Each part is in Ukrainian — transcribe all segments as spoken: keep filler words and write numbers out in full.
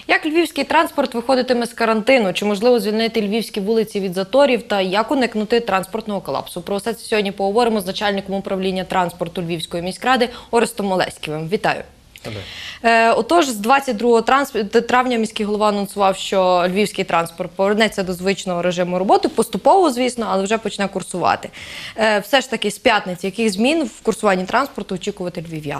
Як львівський транспорт виходитиме з карантину? Чи можливо звільнити львівські вулиці від заторів? Та як уникнути транспортного колапсу? Про все це сьогодні поговоримо з начальником управління транспорту Львівської міськради Орестом Олеськівим. Вітаю. Е, отож, з двадцять другого травня міський голова анонсував, що львівський транспорт повернеться до звичного режиму роботи, поступово, звісно, але вже почне курсувати. Е, все ж таки, з п'ятниці, яких змін в курсуванні транспорту очікувати львів'янам?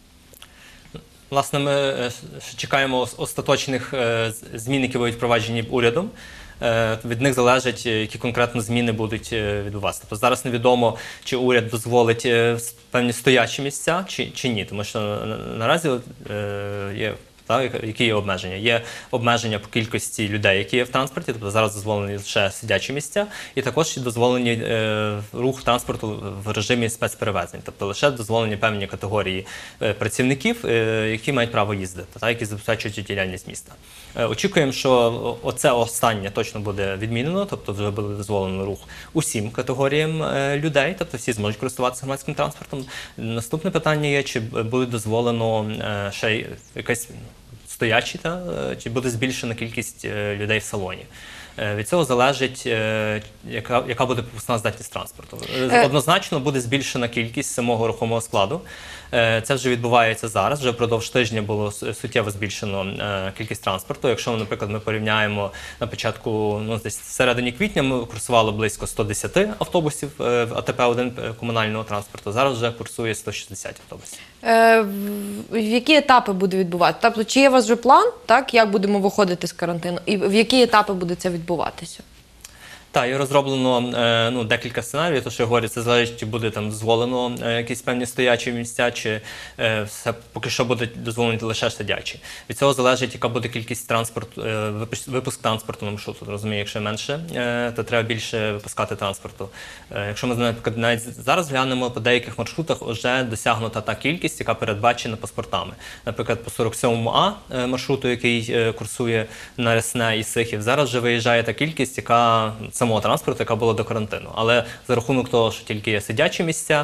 Власне, ми чекаємо остаточних змін, які будуть впроваджені урядом. Від них залежить, які конкретно зміни будуть відбуватися. Тобто зараз невідомо, чи уряд дозволить певні стоячі місця, чи, чи ні. Тому що наразі є, так, які є обмеження. Є обмеження по кількості людей, які є в транспорті, тобто зараз дозволені лише сидячі місця, і також дозволені е, рух транспорту в режимі спецперевезень, тобто лише дозволені певні категорії е, працівників, е, які мають право їздити, так, які забезпечують діяльність міста. Е, очікуємо, що оце останнє точно буде відмінено, тобто вже буде дозволено рух усім категоріям е, людей, тобто всі зможуть користуватися громадським транспортом. Наступне питання є, чи буде дозволено е, ще якась стоячі, та, чи буде збільшена кількість людей в салоні. Від цього залежить, яка, яка буде пропускна здатність транспорту. Однозначно буде збільшена кількість самого рухомого складу. Це вже відбувається зараз, вже впродовж тижня було суттєво збільшено кількість транспорту. Якщо, наприклад, ми порівняємо на початку, ну, десь в середині квітня ми курсували близько ста десяти автобусів А Те Пе один комунального транспорту, зараз вже курсує сто шістдесят автобусів. Е, в які етапи буде відбуватися? Тобто, чи є у вас вже план, так, як будемо виходити з карантину, і в які етапи буде це відбуватися? Так, є розроблено ну, декілька сценаріїв, то що я говорю, це залежить, чи буде там дозволено е, якісь певні стоячі місця, чи е, все поки що буде дозволені лише сидячі. Від цього залежить, яка буде кількість транспорту, е, випуск транспорту на маршруту. Розумію, якщо менше, е, то треба більше випускати транспорту. Е, якщо ми, наприклад, навіть зараз глянемо, по деяких маршрутах вже досягнута та кількість, яка передбачена паспортами. Наприклад, по сорок сьомому А маршруту, який е, курсує на Рясне і Сихів, зараз вже виїжджає та кількість, яка самого транспорту, яка була до карантину. Але за рахунок того, що тільки є сидячі місця,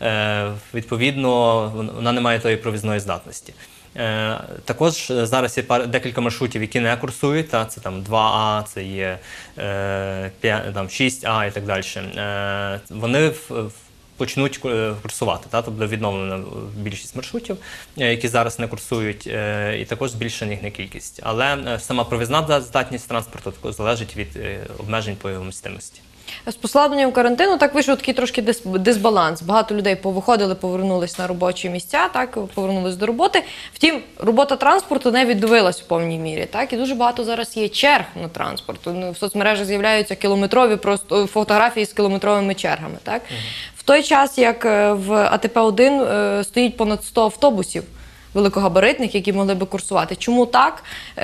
відповідно, вона не має тої провізної здатності. Також зараз є декілька маршрутів, які не курсують, та, це там два А, це є там, шість А і так далі. Вони в почнуть курсувати, та, тобто відновлена більшість маршрутів, які зараз не курсують, і також збільшена їхня кількість. Але сама провізна здатність транспорту залежить від обмежень по його вмістимості. З послабленням карантину так вийшов такий трошки дисбаланс. Багато людей повиходили, повернулись на робочі місця, так, повернулись до роботи. Втім, робота транспорту не відновилась в повній мірі, так, і дуже багато зараз є черг на транспорт. В соцмережах з'являються кілометрові просто фотографії з кілометровими чергами, так. Угу. В той час, як в А Те Пе один стоїть понад сто автобусів великогабаритних, які могли би курсувати. Чому так?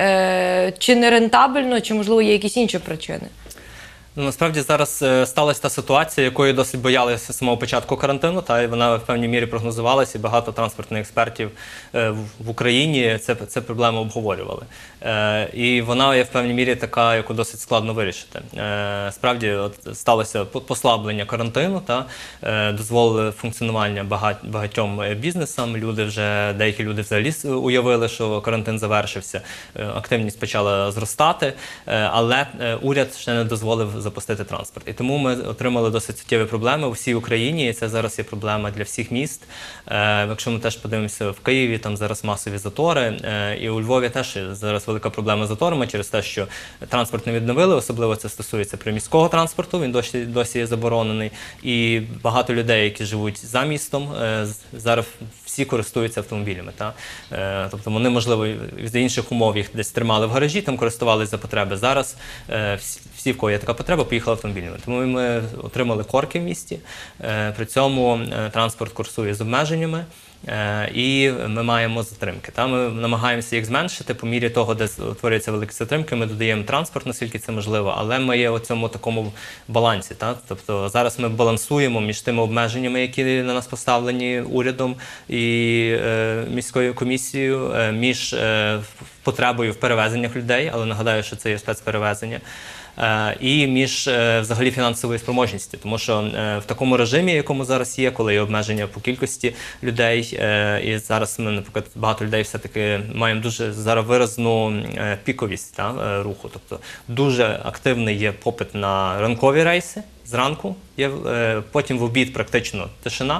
Чи не рентабельно, чи, можливо, є якісь інші причини? Ну, насправді зараз е, сталася та ситуація, якої досить боялися з самого початку карантину, та і вона в певній мірі прогнозувалася, і багато транспортних експертів е, в, в Україні це, це проблему обговорювали. Е, і вона є в певній мірі така, яку досить складно вирішити. Е, справді от, сталося послаблення карантину, та е, дозволили функціонування багать, багатьом бізнесам. Люди вже, деякі люди взагалі уявили, що карантин завершився, е, активність почала зростати, е, але е, уряд ще не дозволив запустити транспорт. І тому ми отримали досить суттєві проблеми у всій Україні, і це зараз є проблема для всіх міст. Е, якщо ми теж подивимося в Києві, там зараз масові затори, е, і у Львові теж зараз велика проблема з заторами через те, що транспорт не відновили, особливо це стосується приміського транспорту, він досі, досі є заборонений, і багато людей, які живуть за містом, е, зараз всі користуються автомобілями. Та? Е, тобто вони, можливо, з інших умов їх десь тримали в гаражі, там користувалися за потреби. Зараз е, всі, всі, в кого є така потреба, поїхали автомобілями. Тому ми отримали корки в місті, е, при цьому е, транспорт курсує з обмеженнями, е, і ми маємо затримки. Та? Ми намагаємося їх зменшити, по мірі того, де утворюються великі затримки, ми додаємо транспорт, наскільки це можливо, але ми є у цьому такому балансі. Та? Тобто зараз ми балансуємо між тими обмеженнями, які на нас поставлені урядом і е, міською комісією, е, між е, потребою в перевезеннях людей, але нагадаю, що це є спецперевезення. е, і між е, взагалі фінансовою спроможністю. Тому що е, в такому режимі, якому зараз є, коли є обмеження по кількості людей, е, і зараз ми, наприклад, багато людей все-таки маємо дуже зараз виразну е, піковість та, е, руху. Тобто дуже активний є попит на ранкові рейси зранку, є, е, потім в обід практично тишина.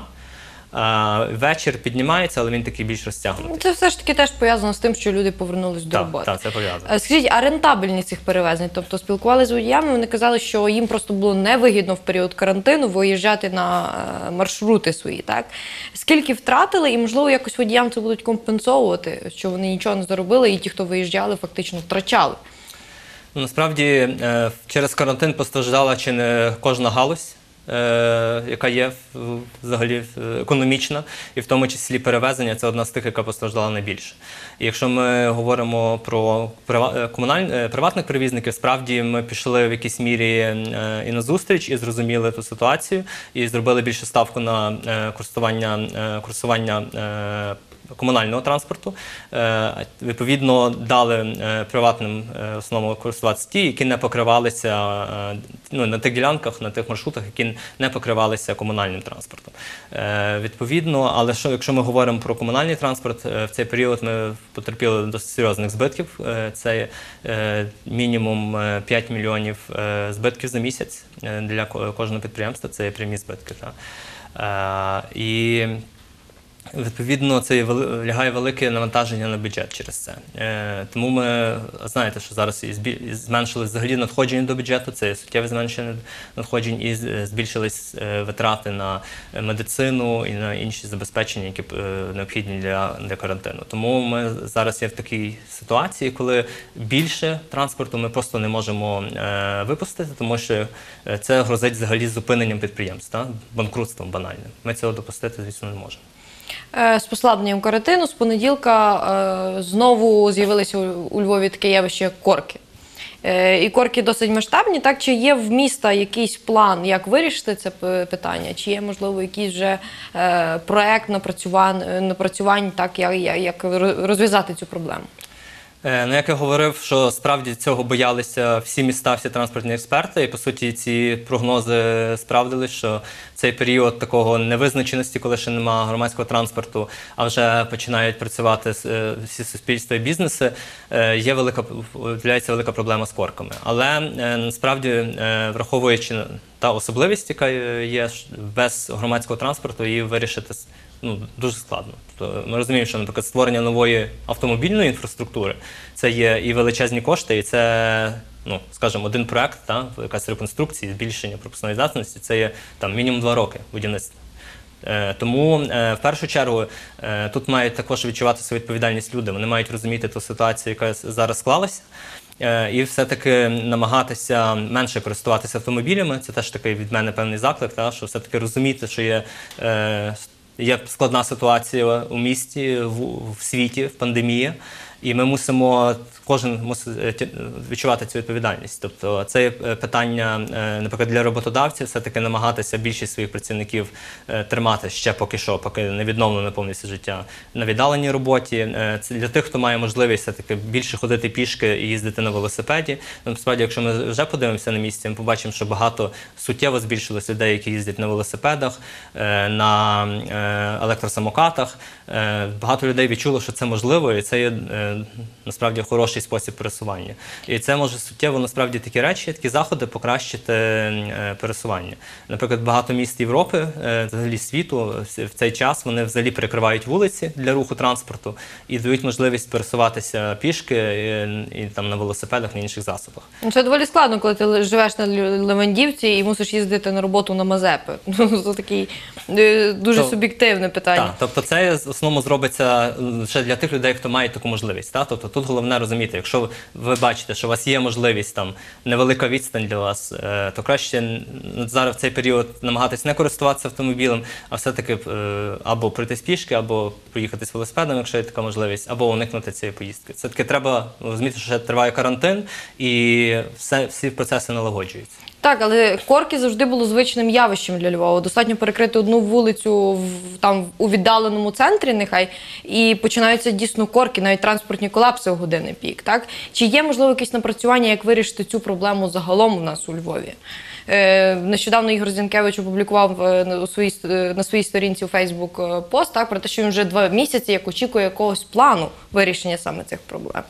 А, вечір піднімається, але він такий більш розтягнутий. Це все ж таки теж пов'язано з тим, що люди повернулись до Так, роботи. так, це пов'язано. Е, Скажіть, а рентабельність цих перевезень? Тобто спілкувалися з водіями, вони казали, що їм просто було невигідно в період карантину виїжджати на е, маршрути свої, так? Скільки втратили, і, можливо, якось водіям це будуть компенсовувати, що вони нічого не заробили, і ті, хто виїжджали, фактично втрачали? Ну, насправді, е, через карантин постраждала чи не кожна галузь, е, яка є в- взагалі е, економічна, і в тому числі перевезення – це одна з тих, яка постраждала найбільше. І якщо ми говоримо про прива- е, комуналь- е, приватних перевізників, справді ми пішли в якійсь мірі е, і на зустріч, і зрозуміли ту ситуацію, і зробили більше ставку на е, користування, е, користування е, комунального транспорту. Е, Відповідно, дали е, приватним е, в основному користуватися ті, які не покривалися е, ну, на тих ділянках, на тих маршрутах, які не покривалися комунальним транспортом. Е, Відповідно, але що, якщо ми говоримо про комунальний транспорт, е, в цей період ми потерпіли досить серйозних збитків. Е, Це е, мінімум е, п'ять мільйонів е, збитків за місяць е, для ко- кожного підприємства. Це є прямі збитки. Та. Е, І відповідно, це є вели- лягає велике навантаження на бюджет через це. Е, тому ми знаєте, що зараз і збі- і зменшились взагалі надходження до бюджету, це є суттєве зменшення надходжень, і з- збільшились е, витрати на медицину і на інші забезпечення, які е, необхідні для, для карантину. Тому ми зараз є в такій ситуації, коли більше транспорту ми просто не можемо е, випустити, тому що е, це грозить взагалі зупиненням підприємств, та? Банкрутством банальним. Ми цього допустити, звісно, не можемо. Е, З послабленням карантину з понеділка е, знову з'явилися у у Львові таке явище, як корки. Е, І корки досить масштабні. Так, чи є в міста якийсь план, як вирішити це п- питання? Чи є, можливо, якийсь вже е, проект напрацювань, напрацювань так, як, як- як роз- розв'язати цю проблему? Е, Ну, як я говорив, що справді цього боялися всі міста, всі транспортні експерти, і по суті ці прогнози справдились, що цей період такого невизначеності, коли ще немає громадського транспорту, а вже починають працювати е, всі суспільства і бізнеси, е, є велика, виявляється велика проблема з корками. Але е, насправді, е, враховуючи та особливість, яка є без громадського транспорту, її вирішити ну, дуже складно. Тобто ми розуміємо, що, наприклад, створення нової автомобільної інфраструктури – це є і величезні кошти, і це, ну, скажімо, один проект, та, якась реконструкція, збільшення пропускної здатності – це є там, мінімум два роки будівництва. Е, Тому, е, в першу чергу, е, тут мають також відчувати свою відповідальність люди. Вони мають розуміти ту ситуацію, яка зараз склалася, е, і все-таки намагатися менше користуватися автомобілями. Це теж такий від мене певний заклик, та, що все-таки розуміти, що є е, Є складна ситуація у місті, в, в світі, в пандемії, і ми мусимо, кожен мусить відчувати цю відповідальність. Тобто це є питання, наприклад, для роботодавців, все-таки намагатися більшість своїх працівників тримати ще поки що, поки не відновлено повністю життя на віддаленій роботі. Це для тих, хто має можливість все-таки більше ходити пішки і їздити на велосипеді. Насправді, якщо ми вже подивимося на місці, ми побачимо, що багато суттєво збільшилось людей, які їздять на велосипедах, на електросамокатах. Багато людей відчуло, що це можливо, і це є насправді хороший спосіб пересування. І це може суттєво, насправді, такі речі, такі заходи покращити пересування. Наприклад, багато міст Європи, взагалі світу, в цей час вони взагалі перекривають вулиці для руху транспорту і дають можливість пересуватися пішки і, і там на велосипедах, на інших засобах. Це доволі складно, коли ти живеш на Левандівці і мусиш їздити на роботу на Мазепи. Це таке дуже То, суб'єктивне питання. Так, тобто це в основному зробиться ще для тих людей, хто має таку можливість. Так? Тобто тут головне розуміти, якщо ви бачите, що у вас є можливість, там, невелика відстань для вас, то краще зараз в цей період намагатись не користуватися автомобілем, а все-таки або пройтись пішки, або проїхатись велосипедом, якщо є така можливість, або уникнути цієї поїздки. Все-таки треба розуміти, що ще триває карантин і все, всі процеси налагоджуються. Так, але корки завжди було звичним явищем для Львова. Достатньо перекрити одну вулицю в, там, у віддаленому центрі, нехай, і починаються дійсно корки, навіть транспортні колапси у години пік. Так? Чи є, можливо, якісь напрацювання, як вирішити цю проблему загалом у нас у Львові? Е, нещодавно Ігор Зінкевич опублікував е, на, своїй, е, на своїй сторінці у Фейсбук е, пост так, про те, що він вже два місяці як очікує якогось плану вирішення саме цих проблем.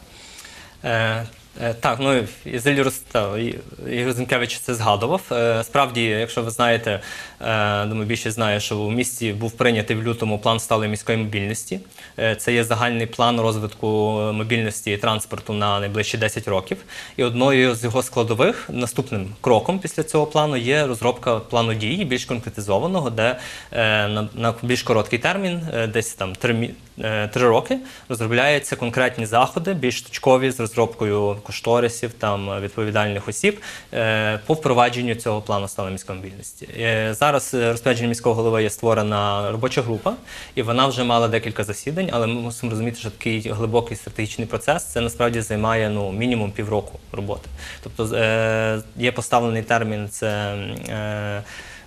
Е, е, Так, ну Ізель Ростов, Ігор Зінкевич це згадував. Е, Справді, якщо ви знаєте, е, думаю, більшість знає, що у місті був прийнятий в лютому план сталої міської мобільності. Е, Це є загальний план розвитку мобільності і транспорту на найближчі десять років. І одною з його складових, наступним кроком після цього плану є розробка плану дій, більш конкретизованого, де е, на, на більш короткий термін, е, десь там три мі- е, три роки, розробляються конкретні заходи, більш точкові, з розробкою кошторисів, там, відповідальних осіб е, по впровадженню цього плану сталої міської мобільності. Е, Зараз е, розпорядженням міського голови є створена робоча група, і вона вже мала декілька засідань, але ми мусимо розуміти, що такий глибокий стратегічний процес, це насправді займає ну, мінімум півроку роботи. Тобто е, є поставлений термін, це е,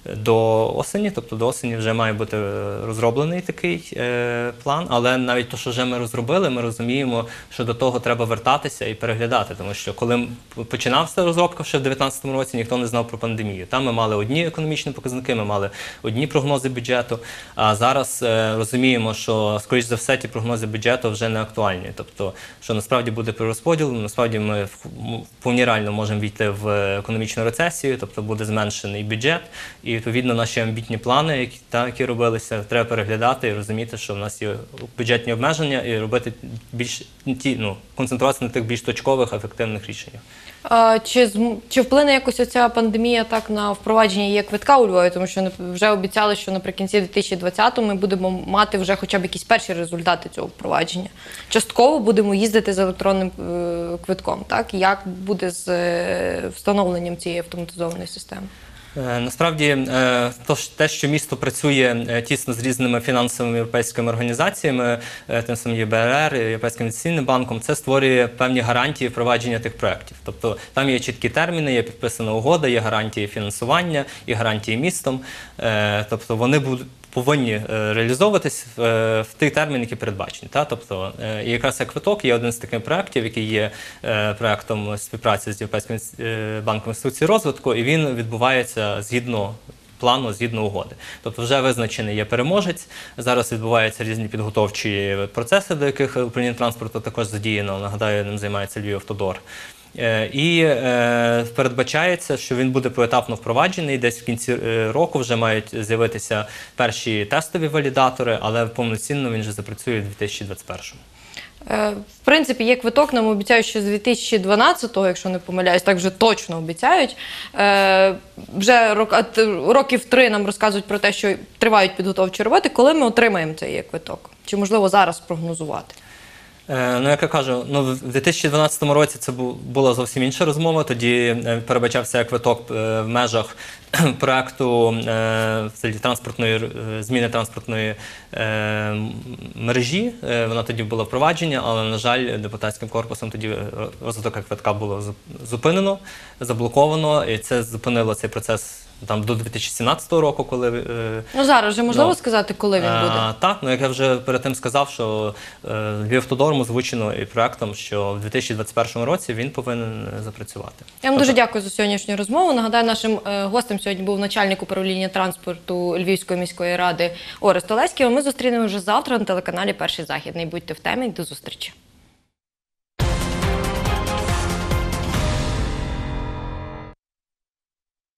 до осені, тобто до осені вже має бути розроблений такий е, план, але навіть те, що вже ми розробили, ми розуміємо, що до того треба вертатися і переглядати, тому що коли починався розробка ще в дві тисячі дев'ятнадцятому році, ніхто не знав про пандемію. Там ми мали одні економічні показники, ми мали одні прогнози бюджету, а зараз е, розуміємо, що, скоріш за все, ті прогнози бюджету вже не актуальні, тобто, що насправді буде перерозподіл, насправді ми вповні реально можемо війти в економічну рецесію, тобто буде зменшений бюджет, і відповідно, наші амбітні плани, які, та, які робилися, треба переглядати і розуміти, що в нас є бюджетні обмеження і робити більш ті, ну, концентруватися на тих більш точкових, ефективних рішеннях. А, чи, зм- чи вплине якось оця пандемія так на впровадження є квитка у Львові? Тому що нап- вже обіцяли, що наприкінці дві тисячі двадцятого ми будемо мати вже хоча б якісь перші результати цього впровадження. Частково будемо їздити з електронним е, квитком. Так? Як буде з е, встановленням цієї автоматизованої системи? Е, Насправді, е, то ж- те, що місто працює е, тісно з різними фінансовими європейськими організаціями, е, тим самим Є Б Р Р, Європейським інвестиційним банком, це створює певні гарантії впровадження тих проєктів. Тобто там є чіткі терміни, є підписана угода, є гарантії фінансування, і гарантії містом. Е, Тобто вони будуть повинні е, реалізовуватись в, е, в той термін, який передбачені. Та? Тобто, е, і якраз як квиток є один з таких проєктів, який є е, проєктом співпраці з Європейським е, банком інституцій розвитку, і він відбувається згідно плану, згідно угоди. Тобто вже визначений є переможець, зараз відбуваються різні підготовчі процеси, до яких управління транспорту також задіяно. Нагадаю, ним займається Львівавтодор. Е, І е, передбачається, що він буде поетапно впроваджений, десь в кінці е, року вже мають з'явитися перші тестові валідатори, але повноцінно він вже запрацює у дві тисячі двадцять першому. Е, В принципі, є квиток, нам обіцяють, що з дві тисячі дванадцятого, якщо не помиляюсь, так вже точно обіцяють. Е, Вже рок- а, т- років три нам розказують про те, що тривають підготовчі роботи. Коли ми отримаємо цей квиток? Чи можливо зараз прогнозувати? Е, Ну, як я кажу, ну, в дві тисячі дванадцятому році це бу- була зовсім інша розмова. Тоді е, передбачався квиток е, в межах проекту е, взагалі транспортної е, зміни транспортної е, м- мережі. Е, Вона тоді була впровадження, але, на жаль, депутатським корпусом тоді е, розвиток квитка було зуп- зупинено, заблоковано, і це зупинило цей процес там до дві тисячі сімнадцятого року, коли е, Ну зараз вже можливо Ну, сказати, коли він буде? А, так, ну як я вже перед тим сказав, що е, Львівавтодором озвучено і проектом, що в дві тисячі двадцять першому році він повинен е, запрацювати. Я вам дуже дякую за сьогоднішню розмову. Нагадаю, нашим е, гостем сьогодні був начальник управління транспорту Львівської міської ради Орест Олеський. Ми зустрінемо вже завтра на телеканалі Перший Західний. Будьте в темі. До зустрічі.